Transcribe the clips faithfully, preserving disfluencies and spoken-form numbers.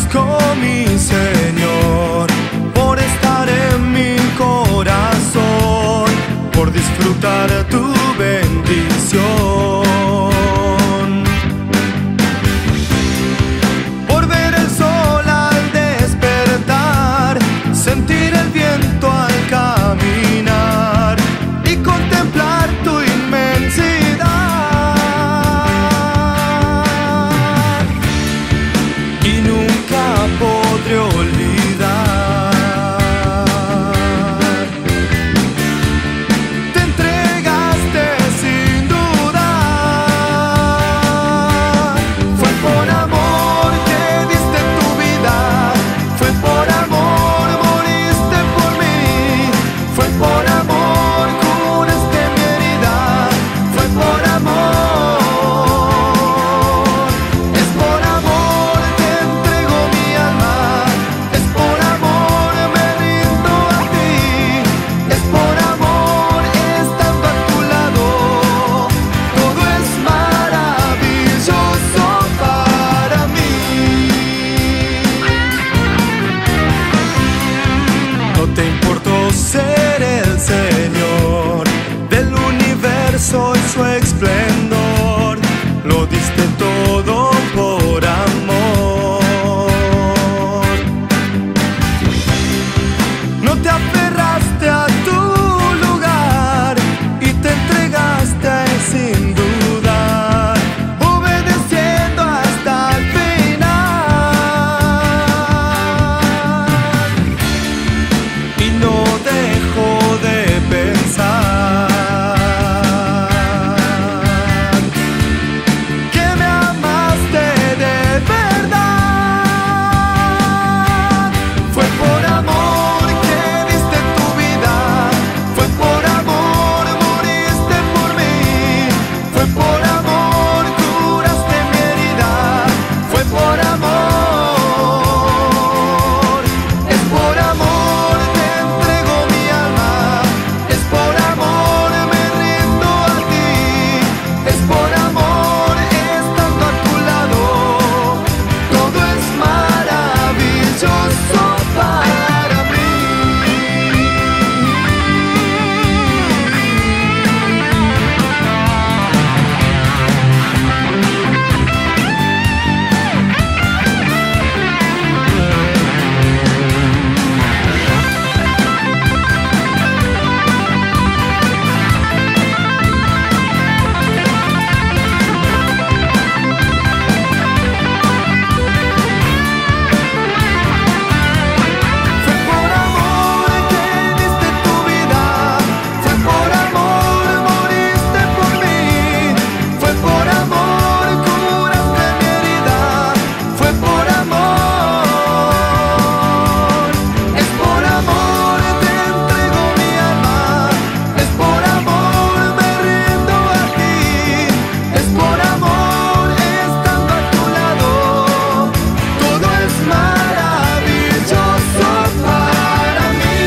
agradezco, mi Señor, por estar en mi corazón, por disfrutar tu bendición, por ver el sol al despertar, sentir el viento al caminar y contemplar tu inmensidad. Y nunca podré olvidar. Te entregaste sin dudar. Fue por amor que diste tu vida. Fue por amor moriste por mí. Fue por amor curaste mi herida. Fue por amor. Es por amor que entrego mi alma. Es por amor me rindo a ti. Es por amor estando a tu lado. Todo es maravilloso para mí. No te importó ser el Señor del universo y su esplendor. Lo diste todo por amor. No te aferraste a tu lugar y te entregaste a él sin dudar, obedeciendo hasta el final. Y no dejo de pensar que me amaste de verdad. Fue por amor que diste tu vida. Fue por amor moriste por mí. Fue por amor curaste mi herida. Fue por amor. Es por amor te entrego mi alma. Es por amor me rindo a ti. Es por amor estando a tu lado. Todo es maravilloso para mí. Fue por amor que diste tu vida. Fue por amor moriste por mí. Fue por amor curaste mi herida. Fue por amor. Es por amor te entrego mi alma. Es por amor me rindo a ti. Es por amor estando a tu lado. Todo es maravilloso para mí.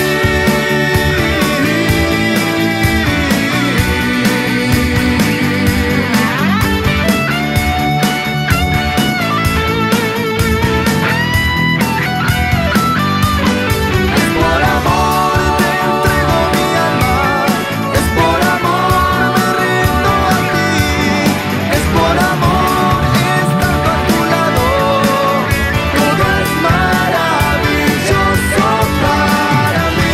Es por amor te entrego mi alma. Es por amor me rindo a ti. Es por amor estando a tu lado. Todo es maravilloso para mí.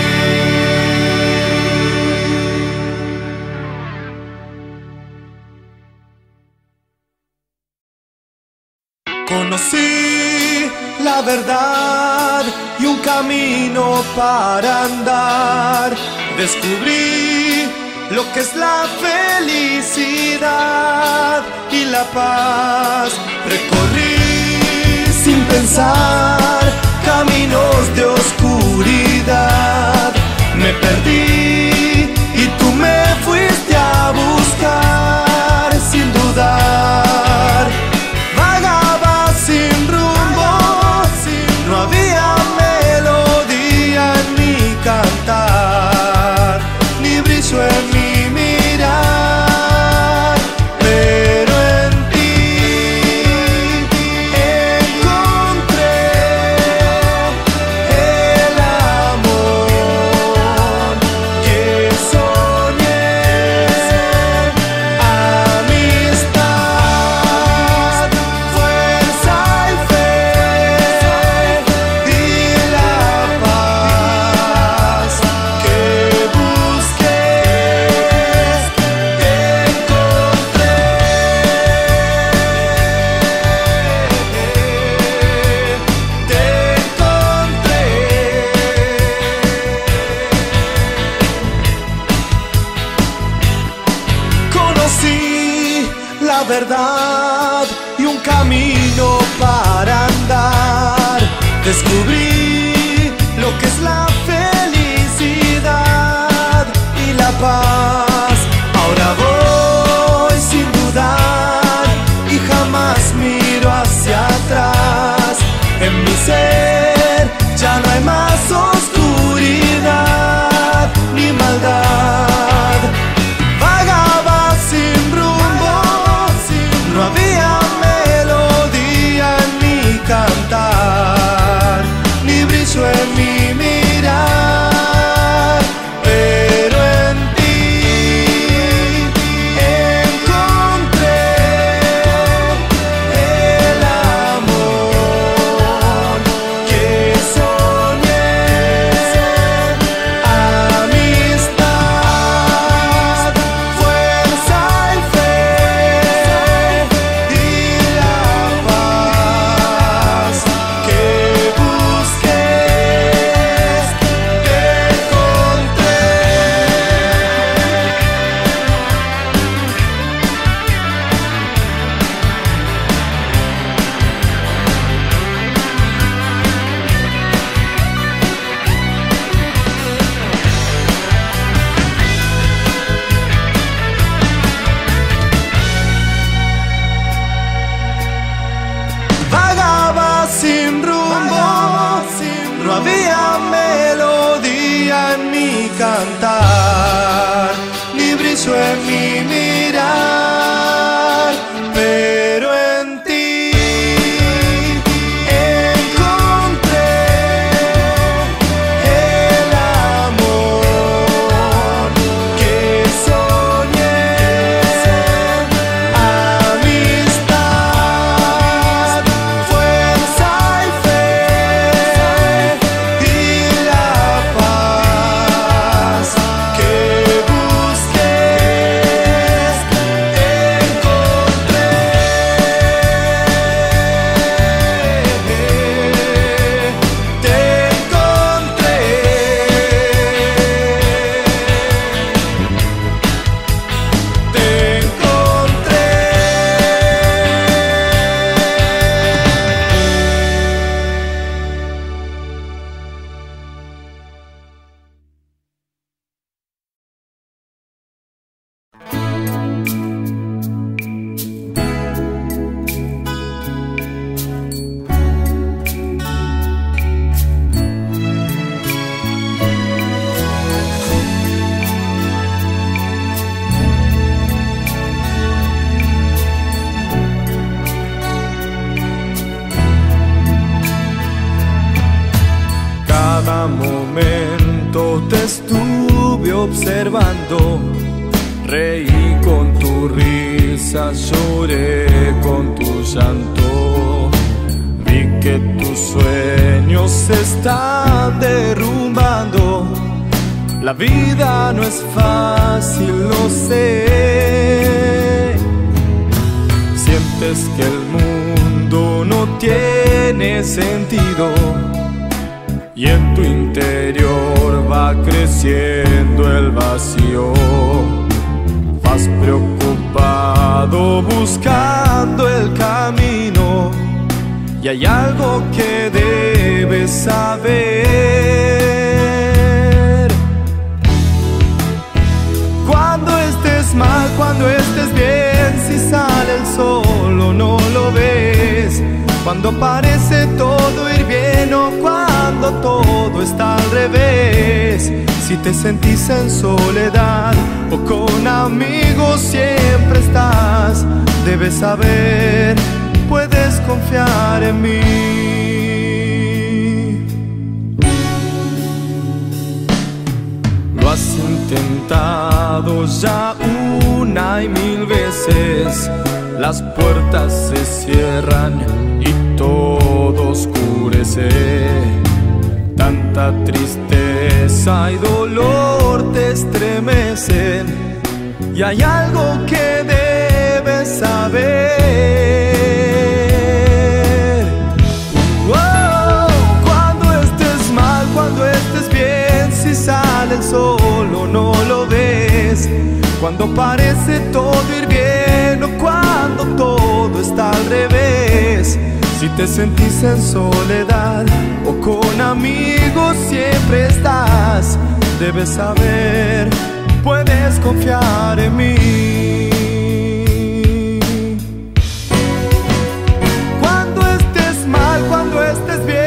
Conocí la verdad y un camino para andar. Descubrí lo que es la felicidad y la paz. Recorrí sin pensar caminos de oscuridad. Me perdí y tú me fuiste a buscar sin dudar. Vagaba sin rumbo, no había melodía en mi cantar, ni brillo en mi mirar, pero en ti encontré verdad y un camino para andar. Descubrí lo que es la felicidad y la paz. Ahora voy sin dudar y jamás miro hacia atrás. En mi ser ya no hay más oscuridad ni maldad. Vagaba sin rumbo, no había melodía en mi cantar, ni brillo en mi mirar, pero en ti encontré el amor que soñé, amistad, fuerza y fe, y la paz que busqué, te encontré. Vagaba sin rumbo, no había melodía en mi cantar, ni brillo en mi mirar, pero en ti encontré el amor que soñé, amistad, fuerza y fe, y la paz que busqué, encontré, te encontré. Te encontré. Cada momento te estuve observando, reí con tu risa, lloré con tu llanto. Vi que tus sueños se están derrumbando. La vida no es fácil, lo sé. Sientes que el mundo no tiene sentido y en tu interior va creciendo el vacío. Vas preocupado buscando el camino y hay algo que debes saber. Cuando estés mal, cuando estés bien, si sale el sol o no lo ves, cuando parece todo ir bien o cuando todo está al revés, si te sentís en soledad o con amigos siempre estás, debes saber, puedes confiar en mí. Lo has intentado ya una y mil veces, las puertas se cierran y todo oscurece. Tanta tristeza y dolor te estremecen y hay algo que debes saber. Oh, cuando estés mal, cuando estés bien, si sale el sol o no lo ves, cuando parece todo ir bien o cuando al revés. Si te sentís en soledad o con amigos siempre estás, debes saber, puedes confiar en mí. Cuando estés mal, cuando estés bien,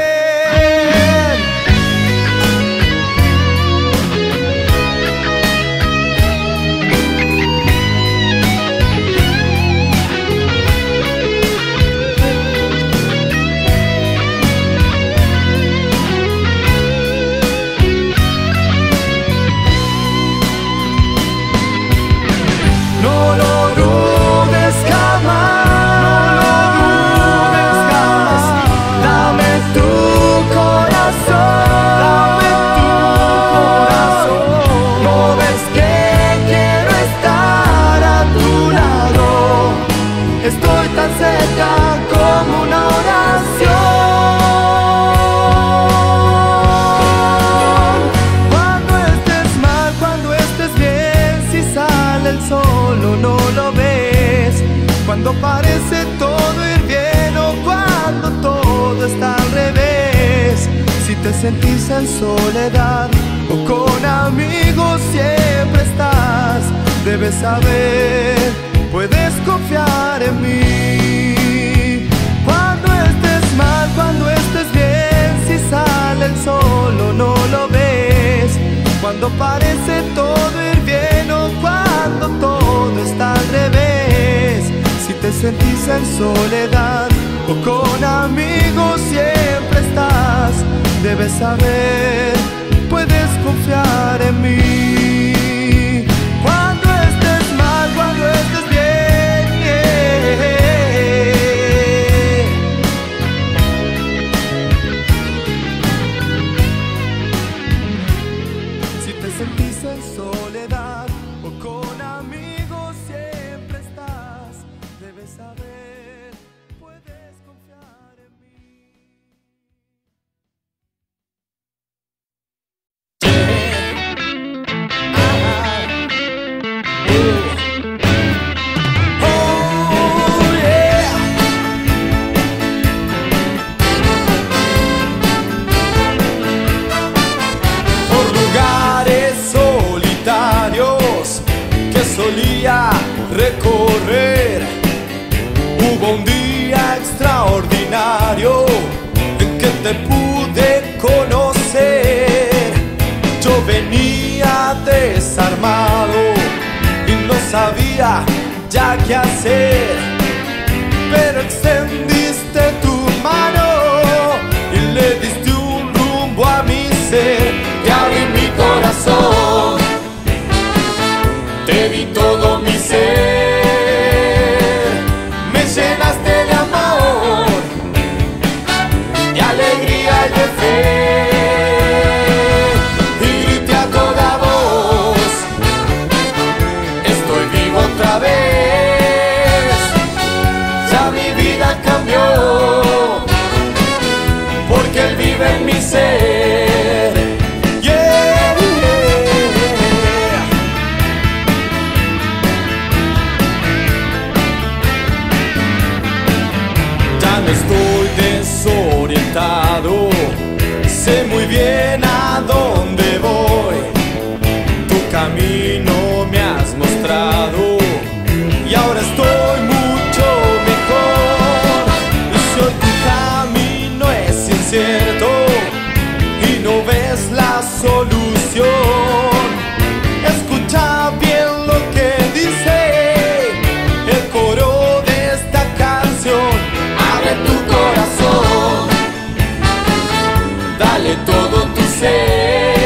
estoy tan cerca como una oración. Cuando estés mal, cuando estés bien, si sale el sol o no lo ves, cuando parece todo ir bien o cuando todo está al revés. Si te sentís en soledad o con amigos siempre estás, debes saber, puedes confiar en mí. Cuando estés mal, cuando estés bien, si sale el sol o no lo ves, cuando parece todo ir bien o cuando todo está al revés. Si te sentís en soledad o con amigos siempre estás, debes saber, puedes confiar en mí. Cuando estés mal, cuando estés bien, si te sentís en soledad o con amigos siempre estás, debes saber, puedes confiar en mí. Solía recorrer, hubo un día extraordinario en que te pude conocer. Yo venía desarmado y no sabía ya qué hacer, pero extendiste tu mano y le diste un rumbo a mi ser. Te abrí mi corazón, te di todo mi ser, me llenaste de amor, de alegría y de fe, y grité a toda voz, estoy vivo otra vez, ya mi vida cambió, porque Él vive en mi ser. Estoy desorientado, sé muy bien a dónde voy, tu camino me has mostrado y ahora estoy mucho mejor. Y si hoy tu camino es incierto y no ves la solución, escucha bien lo que dice el coro de esta canción. Tu corazón, dale todo tu ser.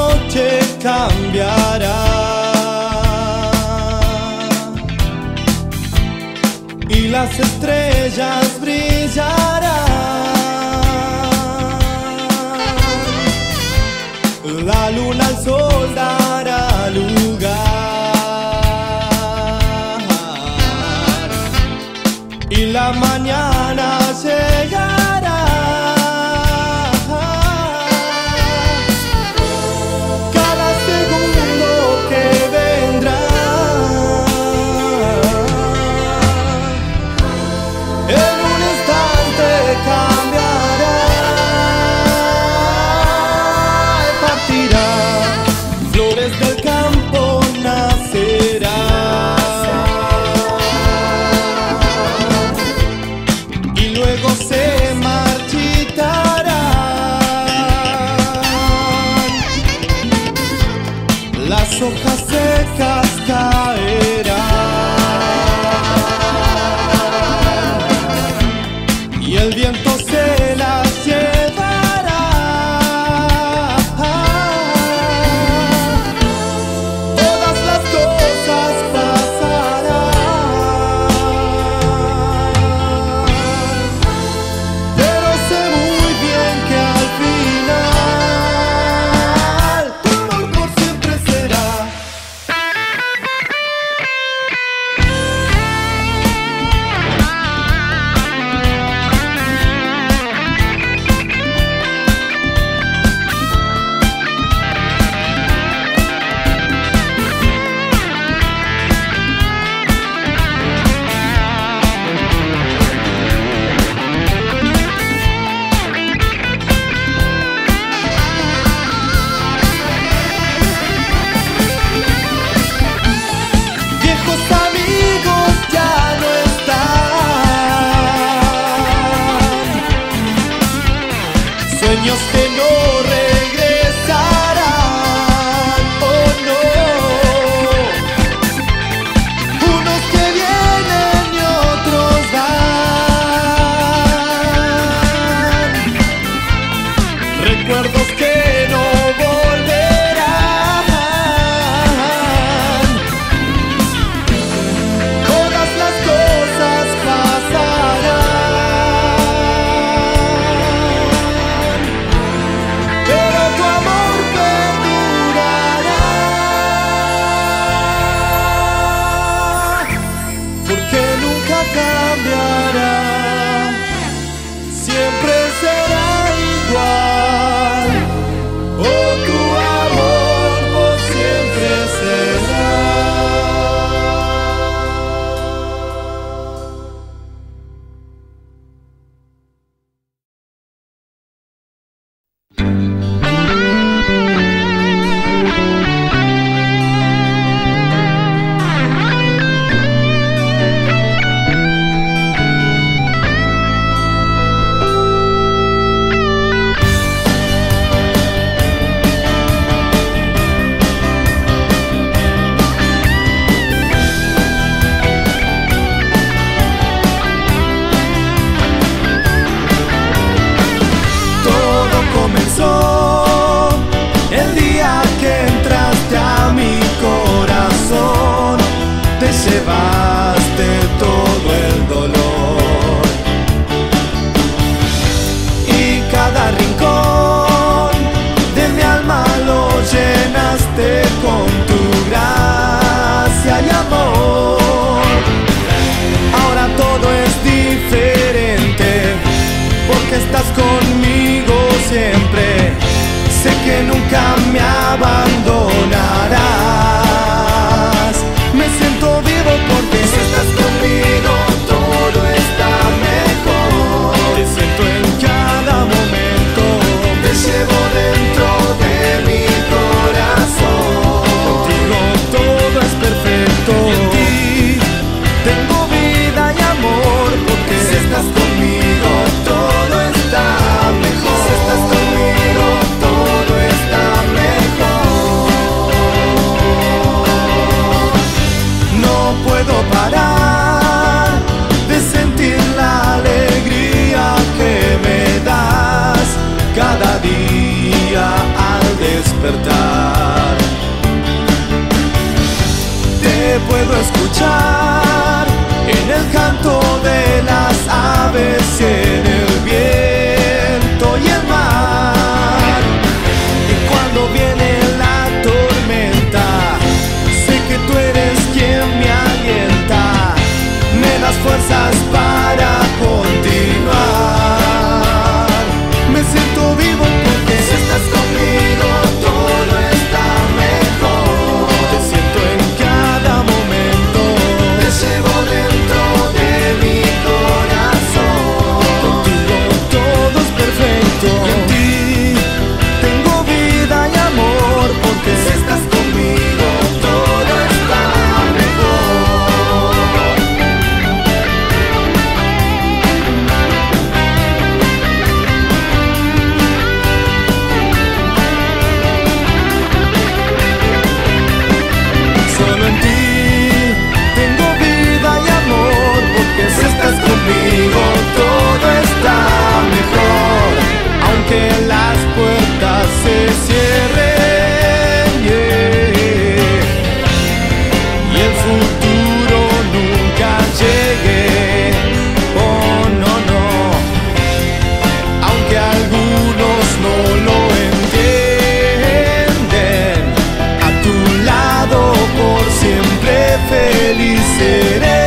noche cambiará y las estrellas brillarán. La luna al sol dará lugar y la mañana llegará. Cada segundo que vendrá en un instante cambiará. Partirá, flores del campo nacerán y luego se marchitarán. Las hojas secas caerán y el viento se las llevará. Todas las cosas pasarán, pero sé muy bien que al final tu amor por siempre será. Viejos amigos ya no están, sueños que no regresarán, oh no. Unos que vienen y otros van, recuerdos que no volverán. Todas las cosas pasarán, pero tu amor perdurará, porque nunca cambiará, siempre será igual. Oh, tu amor por siempre será. Todo comenzó el día que entraste a mi corazón. Te llevaste todo el dolor y cada rincón de mi alma lo llenaste con tu gracia y amor. Ahora todo es diferente porque estás conmigo siempre. Sé que nunca me abandonarás. Me siento vivo porque si estás conmigo todo está mejor. Te siento en cada momento, te llevo dentro de mi corazón. Contigo todo es perfecto y en ti tengo vida y amor, porque si estás conmigo todo está mejor. Si estás conmigo todo está mejor. escuchar en el canto de las aves y en el viento y el mar. Y cuando viene la tormenta, sé que tú eres quien me alienta, me das fuerzas para continuar. Me siento vivo porque si estás conmigo todo está mejor. Te siento en cada momento, te llevo dentro de mi corazón. Contigo todo es perfecto y en ti tengo vida y amor, porque si estás conmigo todo está mejor. Solo en ti tengo vida y amor, porque si estás conmigo todo está mejor. Aunque las puertas se cierren, yeah, y el futuro nunca llegue, oh no, no. Aunque algunos no lo entienden, a tu lado por siempre feliz seré.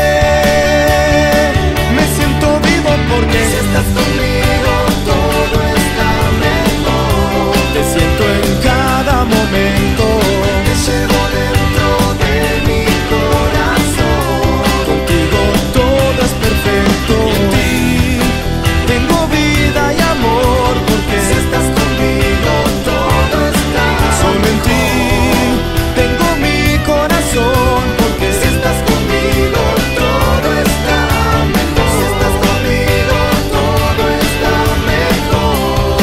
Me siento vivo porque si estás conmigo todo está mejor. Te siento en cada momento, te llevo dentro de mi corazón. Contigo todo es perfecto y en ti tengo vida y amor, porque si estás conmigo todo está mejor. Solo en ti tengo mi corazón, porque si estás conmigo todo está mejor. Si estás conmigo todo está mejor.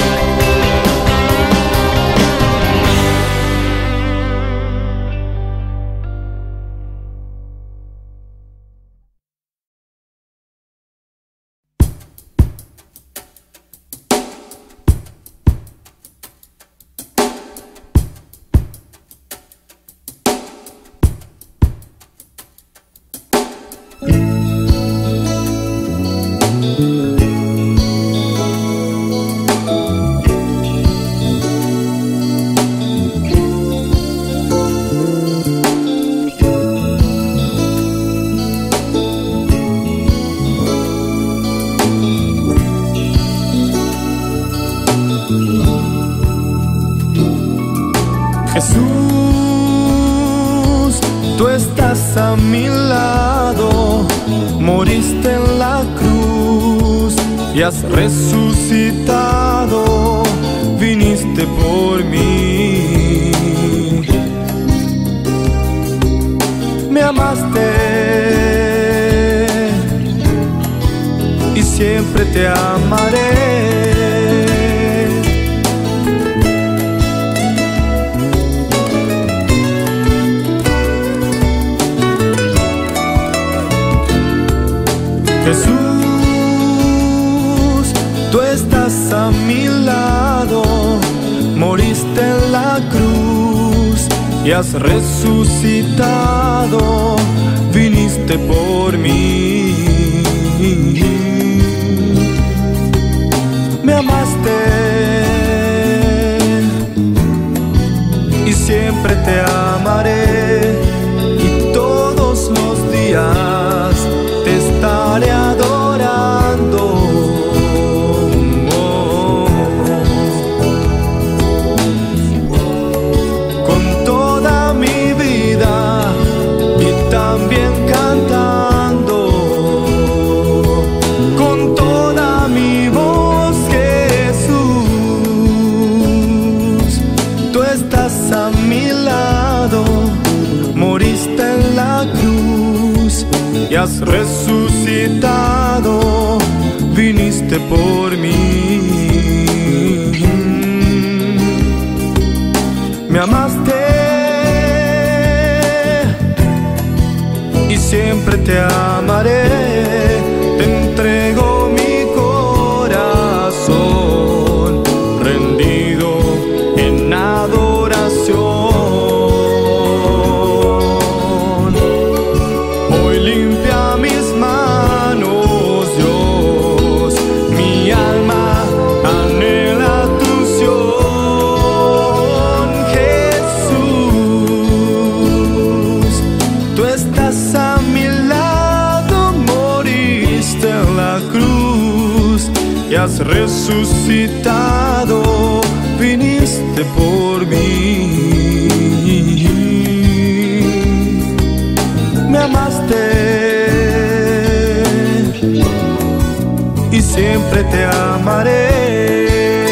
Jesús, tú estás a mi lado, moriste en la cruz y has resucitado, viniste por mí. Me amaste y siempre te amaré. Jesús, tú estás a mi lado, moriste en la cruz y has resucitado, viniste por mí. Me amaste y siempre te amaré, y todos los días te estaré adorando. Oh, con toda mi vida y también cantando, con toda mi voz, Jesús, tú estás a mi lado, moriste en la cruz y has resucitado, viniste por mí. Me amaste y siempre te amaré, te entrego mi corazón, rendido en adoración. has resucitado, viniste por mí. Me amaste y siempre te amaré.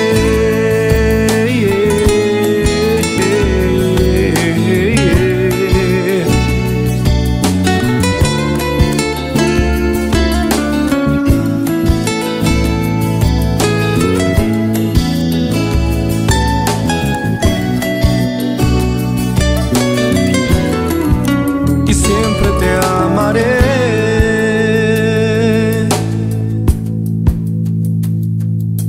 Y siempre te amaré.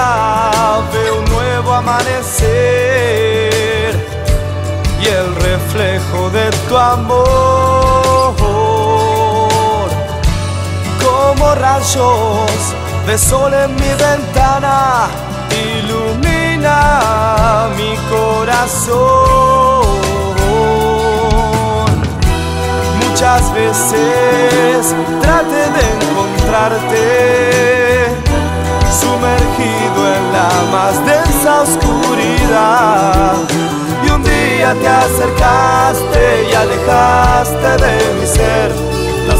veo un nuevo amanecer y el reflejo de tu amor, como rayos de sol en mi ventana, ilumina mi corazón. Muchas veces traté de encontrarte sumergido en la más densa oscuridad, y un día te acercaste y alejaste de mi ser la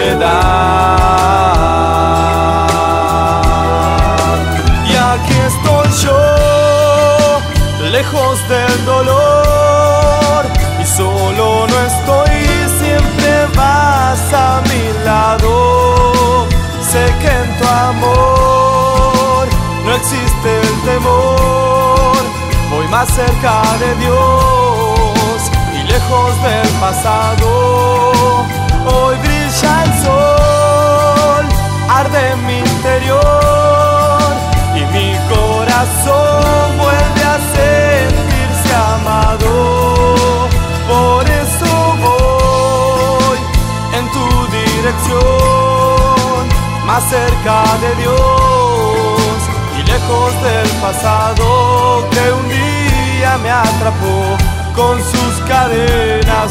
soledad. Y aquí estoy yo, lejos del dolor, y solo no estoy, siempre vas a mi lado. Sé que en tu amor no existe el temor, voy más cerca de Dios y lejos del pasado. Hoy brilla el sol, arde en mi interior y mi corazón vuelve a sentirse amado. Por eso voy en tu dirección, más cerca de Dios y lejos del pasado que un día me atrapó con sus cadenas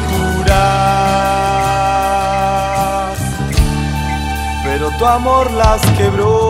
oscuras, pero tu amor las quebró.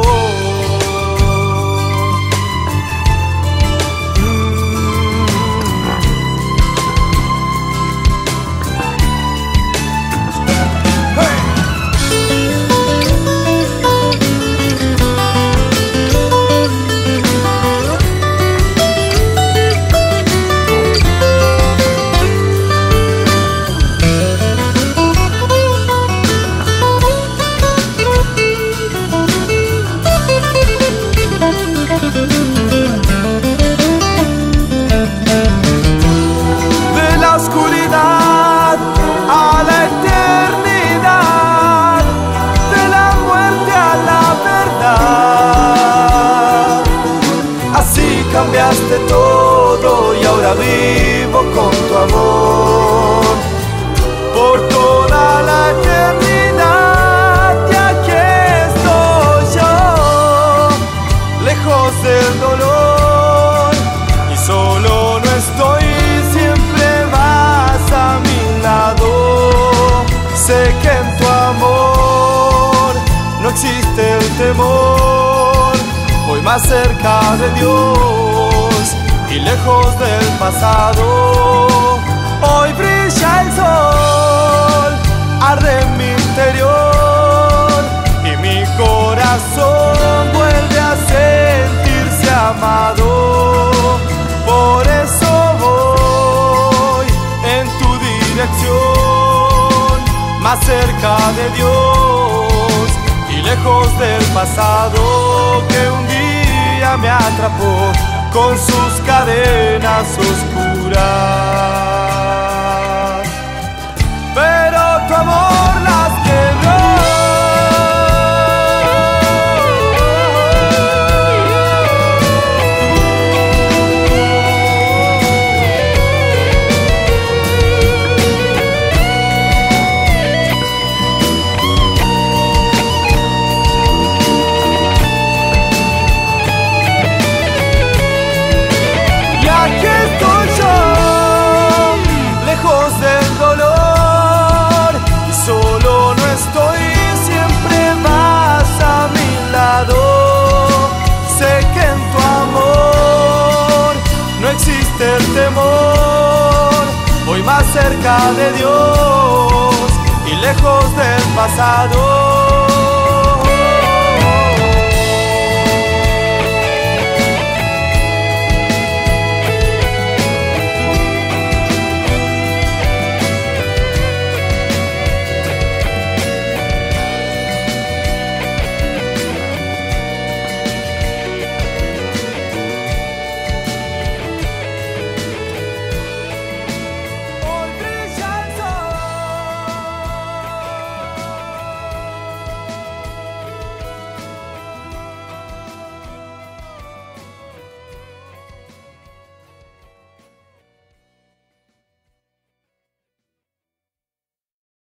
Cambiaste todo y ahora vivo con tu amor por toda la eternidad. Y aquí estoy yo, lejos del dolor, y solo no estoy, siempre vas a mi lado. Sé que en tu amor no existe el temor, voy más cerca de Dios y lejos del pasado. Hoy brilla el sol, arde en mi interior y mi corazón vuelve a sentirse amado. Por eso voy en tu dirección, más cerca de Dios y lejos del pasado que un día me atrapó con sus cadenas oscuras, pero tu amor las quebró. El temor, voy más cerca de Dios y lejos del pasado.